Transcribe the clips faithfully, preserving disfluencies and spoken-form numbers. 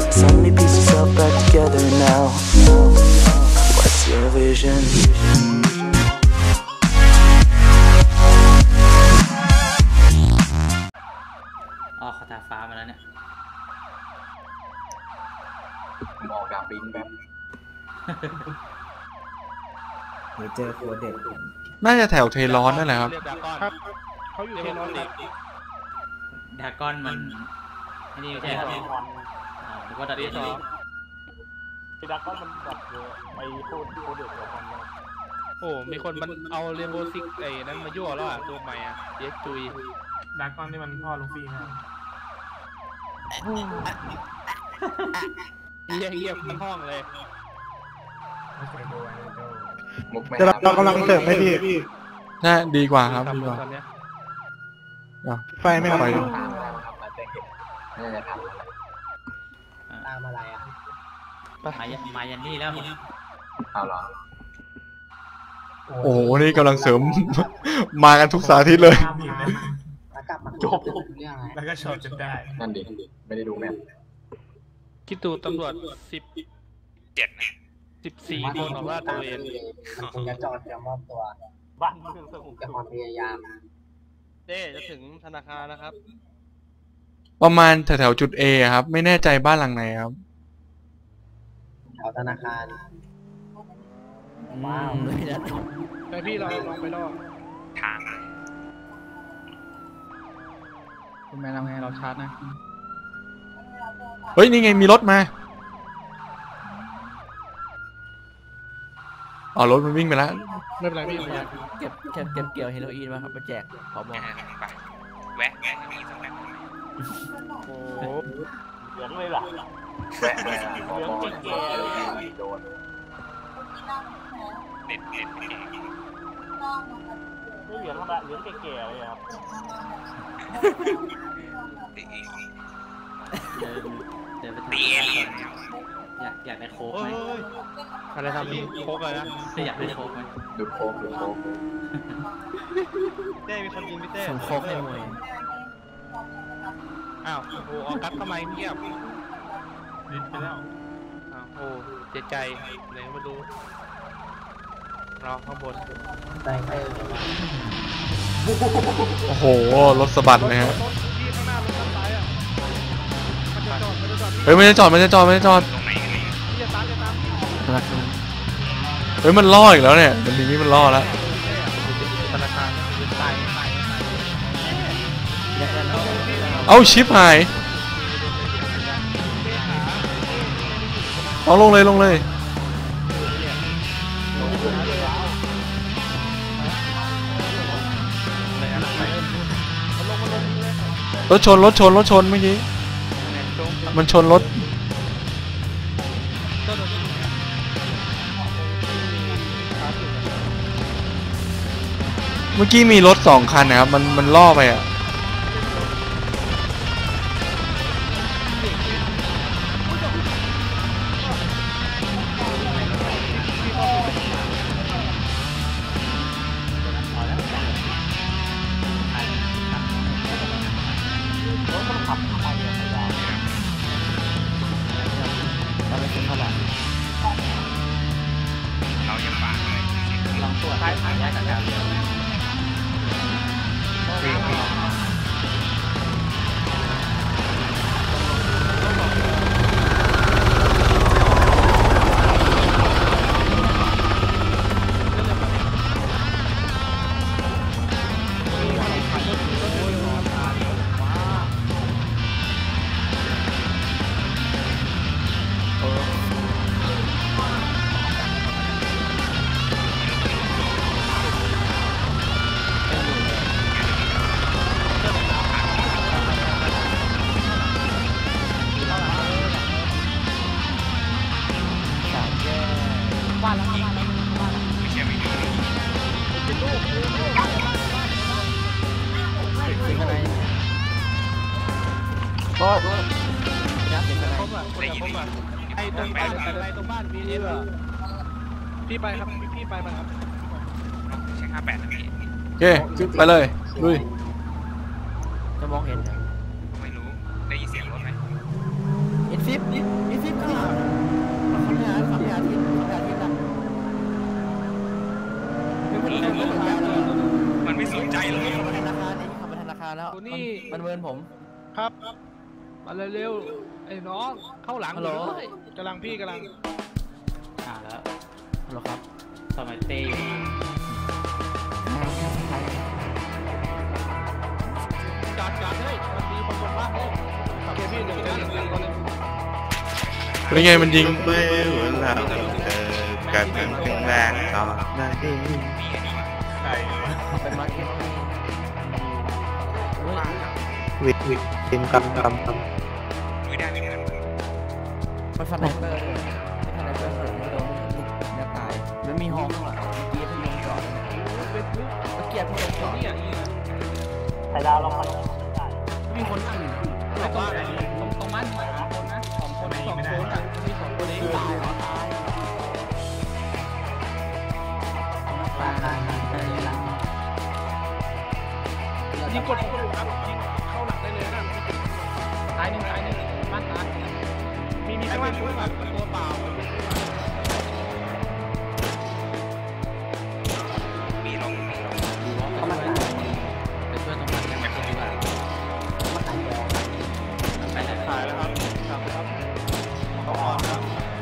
So many pieces all back together now. What's your vision? อ๋อคาถาฟ้ามาแล้วเนี่ยมองดาบิงแบบเดี๋ยวเจอโคเด็ดน่าจะแถวเทร้อนนั่นแหละครับครับเขาอยู่เทร้อนครับดากอนมันนี่ไม่ใช่ครับอ๋อหรือว่าดับเบิลสองดากอนมันแบบไอ้โคตรโคตรเด็ดเลยครับโอ้มีคนมันเอาเรนโบว์ซิกไอ้นั้นมายั่วแล้วอ่ะตัวใหม่อ่ะเย็กจุยดากอนนี่มันพ่อลูฟี่นะเงียบเงียบทั้งห้องเลยจะเรากำลังเสริมไหมพี่น่าดีกว่าครับดีกว่าไฟไม่ตไฟามอะไรอ่ะมามายันนี่แล้วเอาหรอโอ้โหนี่กำลังเสริมมากันทุกสาธิตเลยจบแล้วก็ช็อตจนได้นั่นดิไม่ได้ดูแมพคิดดูตำรวจสิบเจ็ดสิบสี่คนออกล่าตระเวนคงจะจอดจะมอบตัวบ้านเมืองสงบจะความพยายามเด้จะถึงธนาคารนะครับประมาณแถวๆจุด A ครับไม่แน่ใจบ้านหลังไหนครับแถวธนาคารว้าวไปพี่เราลองไปลองทางคุณแม่ทำไงเราชาร์จนะเฮ้ยนี่ไงมีรถมาอ๋อรถมันวิ่งไปแล้วไม่เป็นไรพี่เก็บเก็บเก็บเกี่ยวเฮโรอีนมาครับมาแจกขอบอกไปแวะแวะมีสักแบบโอ้โหเหลืองเลยล่ะแวะเลยเหลืองเก๋ๆโดนเด็ดเด็ดเก๋ไม่เหลืองธรรมดาเหลืองเก๋ๆเลยครับเดินไปทางอยากอยากได้โค้กไหมอะไรทำนี่โค้กเลยนะจะอยากได้โค้กไหมดูโค้กดูโค้กเต้มีคนยิงพี่เต้ส่งโค้กให้มวยอ้าวโอ้ออกัสทำไมเงียบดิ้นไปแล้วอ้าวโอ้เจ็บใจเลยไม่รู้รอข้างบนโอ้โหรถสะบัดเลยฮะเฮ้ยไม่ได้จอดไม่ได้จอดไม่ได้จอดเฮ้ยมันล่ออีกแล้วเนี่ยมันนี้มันล่อแล้วเอาชิปหายเอาลงเลยลงเลยรถชนรถชนรถชนเมื่อกี้มันชนรถเมื่อกี้มีรถสองคันนะครับมันมันล่อไปอ่ะเรายังฝากเลยลองตัวท้ายผ่านแยกจากการเรียนก็ยับเป็นอะไรผมอ่ะผมอ่ะไอ้ตรงไปไปตรงบ้านพีเอฟอ่ะพี่ไปครับพี่ไปมาครับใช้ห้าแปดนะพี่โอเคไปเลยลุยจะมองเห็นไม่รู้ได้ยินเสียงรถไหมเห็นซิปตัวนี้มันเวินผมครับมาเร็วๆไอ้น้องเข้าหลังฮัลโหลเลยกำลังพี่กำลังอ่าแล้วฮัลโหลครับสมัยเต้อยู่จอดจอดเลยมันมีคนบนบ้านเลยโอเคพี่เดี๋ยวเดี๋ยวเดี๋ยวเดี๋ยวก่อนเลยเป็นไงมันยิงไม่เหมือนเราเจอกันเป็นครั้งแรกต่อหน้าที่เป็นมาร์เก็ตที่วิดวิดกินกำกำกมันฟันไนเปอร์ด้วยฟันไนเปอร์เลยไม่โดนลูกจะตายแล้วมีห้องข้างหลังเมื่อกี้ที่ลงจอดเมื่อกี้ที่ลงจอดเนี่ยมีคนนั่งอยู่ไม่ต้องตรงตรงมันสองคนนะสองคนสองคนอ่ะมีสองคนเองตายเหรอตายตายตายตายยิงกดกดครับยิงเข้าหลังได้เลยนะตายหนึ่งตายหนึ่งบ้านตายมีมีข้างล่างด้วยครับตัวเปล่าเขามาเป็นเพื่อนตรงนั้นกันดีกว่าไปไหนตายแล้วครับกลับครับต้องออกครับ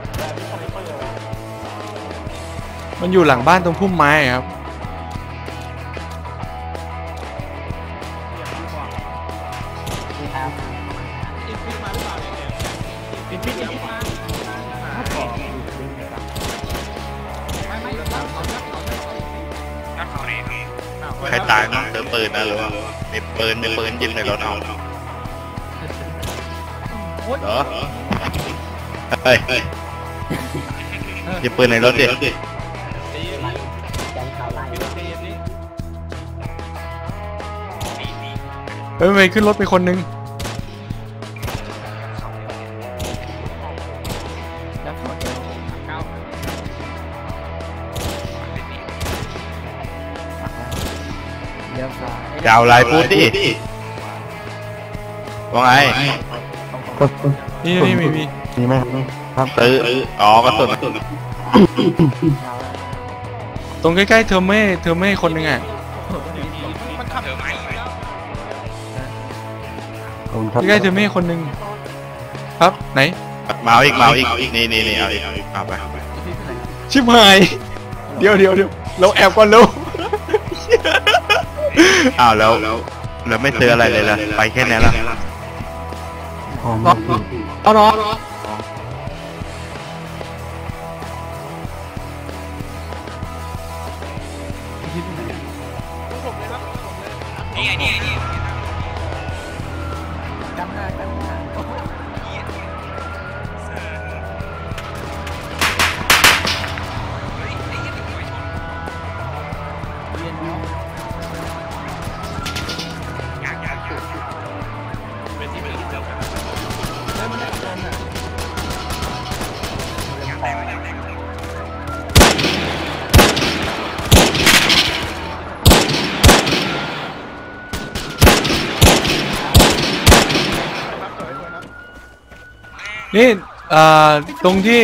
มันอยู่หลังบ้านตรงพุ่มไม้อะครับอินฟิตมาหรือเปล่าเนี่ยอินฟิตอินฟิตมาไม่ไม่รับเขารับเขารับเขาำใครตายมั้งเจอปืนนะหรือว่ามีปืนมีปืนยิงในรถเอาเหรอเฮ้ยยิงปืนในรถดิตีตีนี่เฮ้ยไปขึ้นรถไปคนนึงแล้วขอเจอเก้าเลี้ยวซ้ายจะเอาอะไรพูดดิว่าไงนี่นี่มีมีมีไหมครับตื้ออ๋อกระสุนตรงใกล้ๆเทอร์เม่เทอร์เม่คนนึงอ่ะมันขับไหมใกล้ๆเทอร์เม่คนนึงครับไหนมาอีกมาอีกนี่นี่นี่เอาอีกเอาไปชิบหาย เดี๋ยวเดี๋ยวเดี๋ยวเราแอบก่อนเร็วอ้าวแล้วแล้วไม่ซื้ออะไรเลยล่ะไปแค่นี้ละเอาเนาะนี่ไงนี่ไงนี่จำหน้าจำหน้าเรียนเนาะเป็นที่เป็นที่เจ้ากันแล้วมันได้เงินอ่ะนี่อ่าตรงที่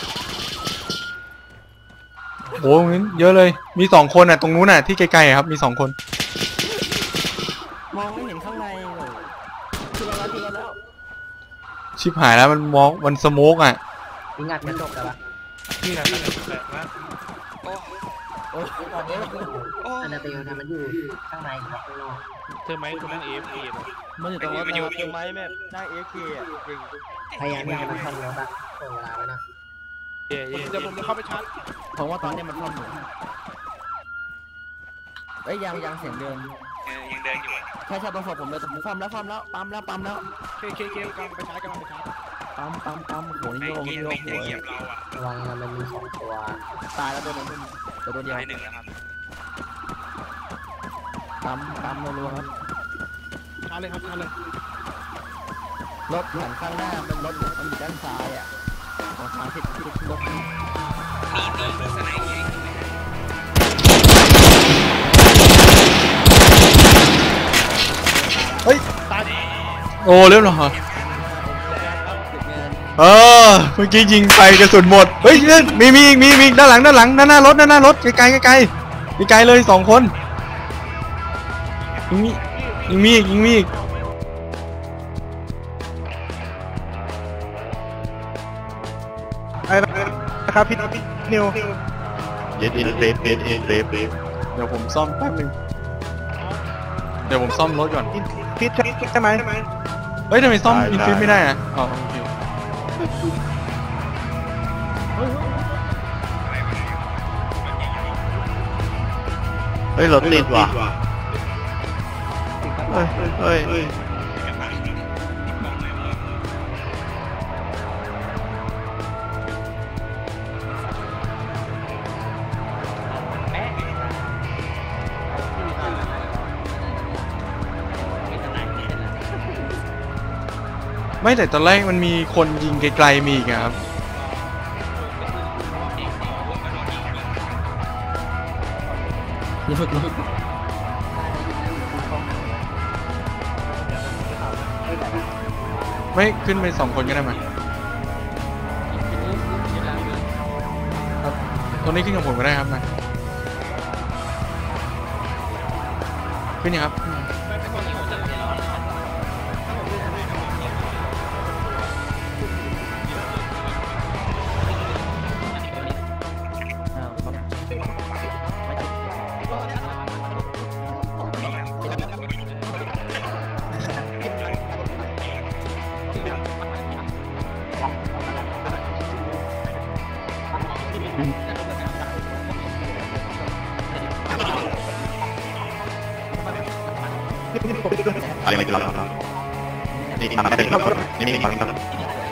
โอ้งั้นเยอะเลยมีสองคนอ่ะตรงนู้นอ่ะที่ไกลๆอะครับมีสองคนมองไม่เห็นข้างในเลยคือเราแล้วคือเราแล้วชิบหายแล้วมันมองมันสโมกอ่ะยิงอัดกระจกแต่ละนี่นะนี่นะแปลกนะโอ้ยก่อนเนี้ยอันนาเบลนะมันอยู่ข้างในอยู่ข้างนอกเธอไหมคุณนั่งเอฟเอมันอยู่ตรงรถพยายามที่จะมันทำรถอะส่งเวลาไว้นะเย่เดี๋ยวผมจะเข้าไปชาร์จผมว่าตอนนี้มันท่อมอยู่เอ้ยยังยังเสียงเดินยังเดินอยู่ใช่ใช่ประสบผมเลยผมฟัมแล้วฟัมแล้วปั๊มแล้วปั๊มแล้วเคเคเคกำลังไปชาร์จกำลังไปชาร์จปั๊มปั๊มปั๊มโหนี่โยกนี่โยกหัวระวังนะมันมีสองตัวตายแล้วตัวนึงตัวตัวเดียวปั๊มปั๊มรัวๆครับชาร์จเลยครับชาร์จเลยรถหันข้างหน้าเป็นรถมันอยู่ด้านซ้ายอ่ะของทางที่ที่รถเฮ้ยโอ้เรียบร้อยเออเมื่อกี้ยิงไปกระสุนหมดเฮ้ยนั่นมีมีอีกมีมีอีกด้านหลังด้านหลังด้านหน้ารถด้านหน้ารถไกลไกลไกลไกลไกลเลยสองคนมีพยิงมีอีกยิงมีอีกอะไรนะครับพี่พี่นิวยึดอินเซฟยึดอินเซฟเดี๋ยวผมซ่อมแป๊บนึงเดี๋ยวผมซ่อมรถก่อนฟิตใช่ไหมเฮ้ยทำไมซ่อมอินฟิตไม่ได้อะอ๋อโอเคเฮ้ยรถติดว่ะเฮ้ยเฮ้ยเฮ้ยไม่แต่ตอนแรกมันมีคนยิงไกลๆมีอีกอะครับไม่ขึ้นไปสองคนก็ได้ไหมครับตรงนี้ขึ้นกับผมก็ได้ครับมาขึ้นยังครับอะไรไม่รู้นี่ทำอะไรนี่นี่ฟังครับ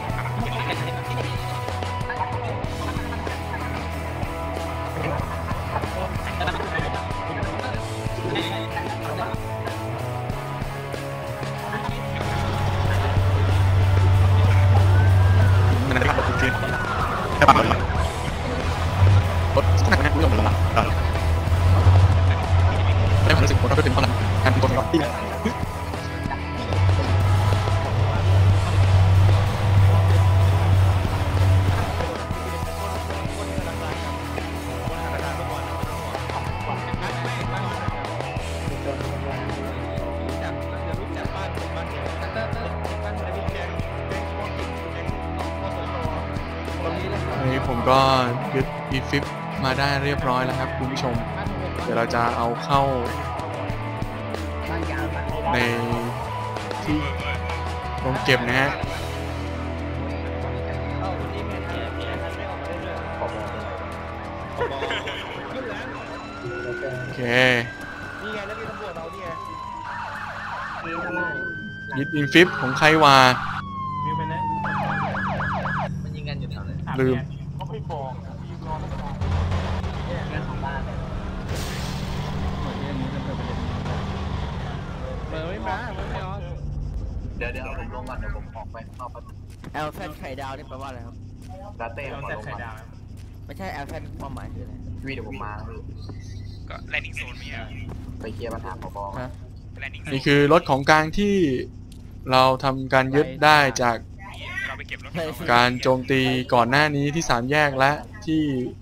มันนะครับรถจริงแค่ปั๊มรถรถหนักนะคุณผู้ชมลงมาได้ความรู้สึกว่าเราเป็นคนละการเป็นคนละที่นี้ผมก็ยึดอีฟิปมาได้เรียบร้อยแล้วครับคุณผู้ชมเดี๋ยวเราจะเอาเข้าในที่โรงเก็บนะฮะโอเคยึดอินฟิปของใครวาลืมเดี๋ยวเดี๋ยวผมลงก่อนเดี๋ยวผมออกไปนอกไปแอลแฟนไข่ดาวนี่แปลว่าอะไรครับลาเต้แอลแฟนไข่ดาวไม่ใช่แอลแฟนความหมายคืออะไรวีเดี๋ยวผมมาก็แลนดิ้งโซนมีอะไรไปเคลียร์ปัญหาพอบอนี่คือรถของกลางที่เราทำการยึดได้จากการโจมตีก่อนหน้านี้ที่สามแยกและที่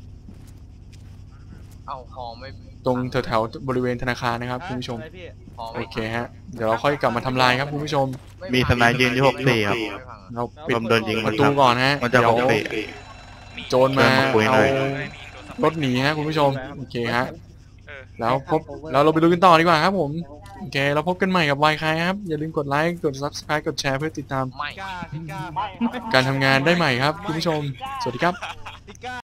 ตรงแถวๆบริเวณธนาคารนะครับคุณผู้ชมโอเคฮะเดี๋ยวเราค่อยกลับมาทำลายครับคุณผู้ชมมีทนายยืนที่หกสี่ครับเราปิดโดนยิงประตูก่อนฮะมันจะเดี๋ยวหกสี่โจรมาเอารถหนีฮะคุณผู้ชมโอเคฮะแล้วพบแล้วเราไปดูกันต่อดีกว่าครับผมโอเคเราพบกันใหม่กับวายคายครับอย่าลืมกดไลค์กด ซับสไครบ์ กดแชร์เพื่อติดตามการทำงานได้ใหม่ครับคุณผู้ชมสวัสดีครับ